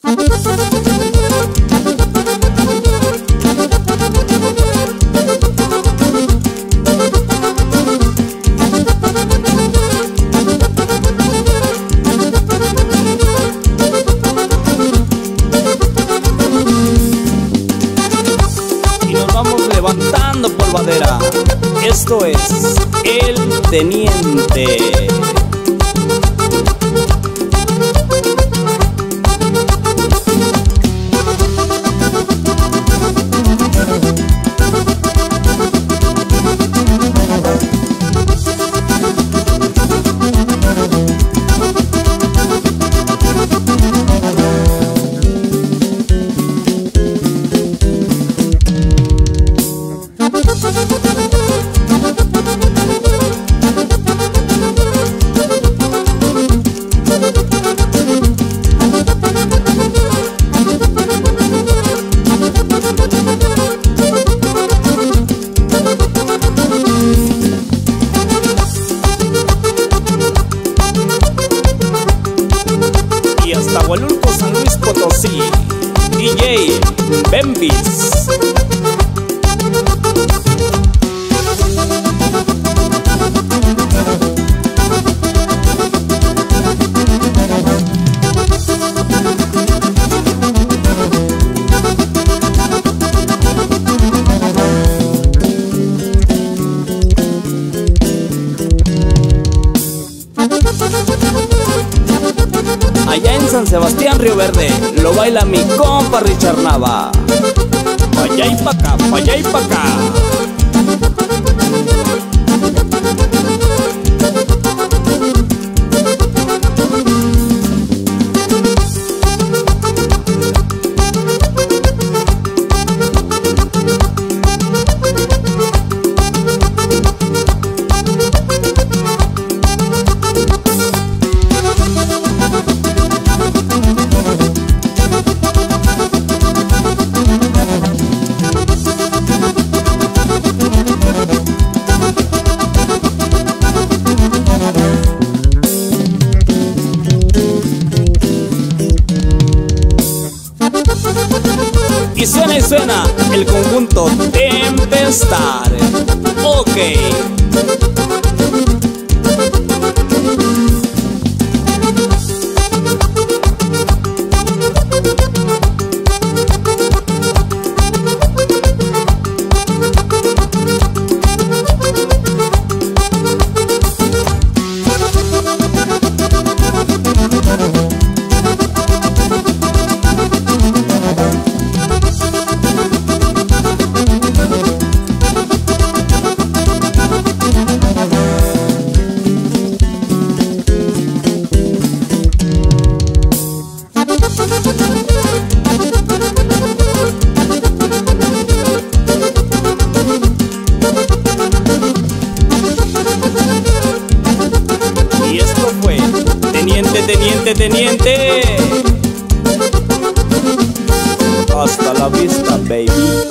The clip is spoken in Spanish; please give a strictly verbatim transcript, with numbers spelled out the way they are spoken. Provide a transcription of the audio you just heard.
Y nos vamos levantando polvadera. Esto es El Teniente. Tahualulco, San Luis Potosí, D J Bembis. Allá en San Sebastián, Río Verde, lo baila mi compa Richard Nava. Pa' allá y pa' acá, pa' allá y pa' acá. Y suena y suena el conjunto Tempestad. Ok. Y esto fue Teniente, Teniente, Teniente. Hasta la vista, baby.